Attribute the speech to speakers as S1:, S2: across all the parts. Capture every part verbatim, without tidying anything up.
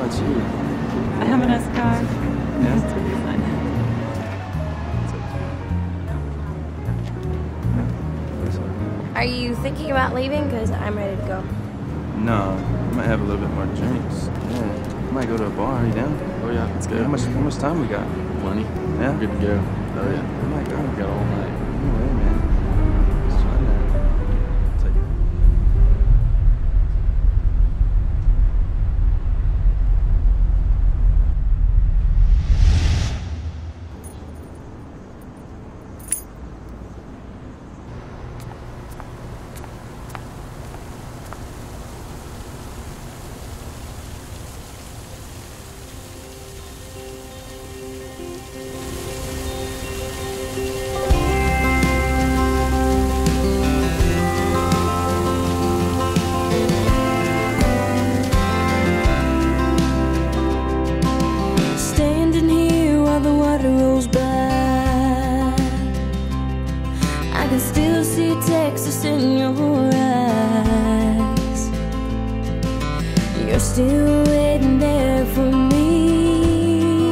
S1: about you?
S2: I have a nice car.
S1: Yeah?
S2: It's pretty fun.
S3: Are you thinking about leaving? Because I'm ready to go.
S1: No, I might have a little bit more drinks. Yeah, I might go to a bar. Are you down?
S4: Oh yeah, let's go.
S1: How much, how much time we got?
S4: Plenty.
S1: Yeah?
S4: Good to go. Oh yeah.
S1: I might go.
S4: We got all night.
S1: Anyway, man. Let's try that. Take it.
S5: I can still see Texas in your eyes. You're still waiting there for me.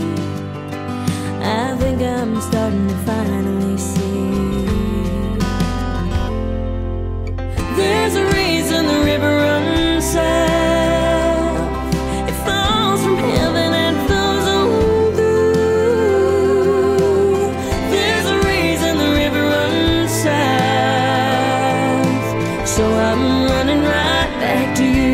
S5: I think I'm starting to finally see. There's a reason the river runs south. It falls from heaven and flows on through. There's a reason the river runs south. So I'm running right back to you.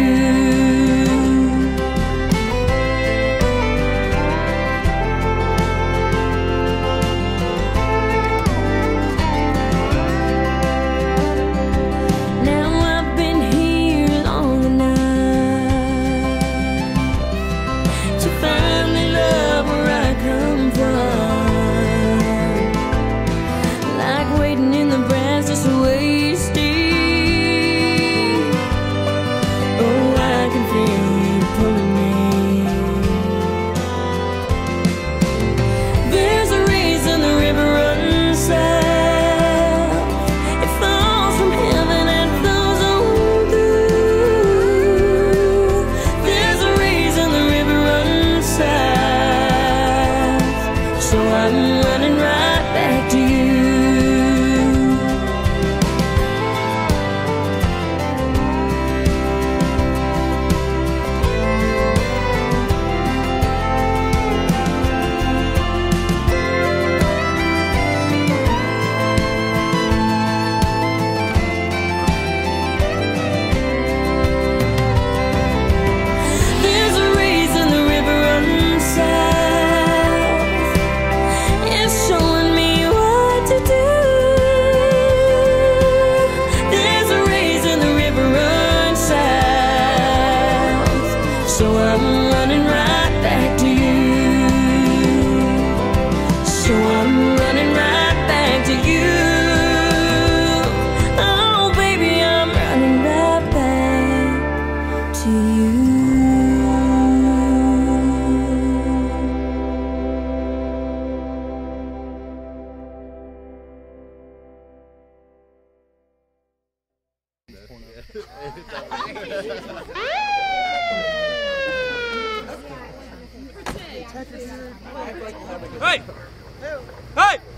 S6: Hey! Hey!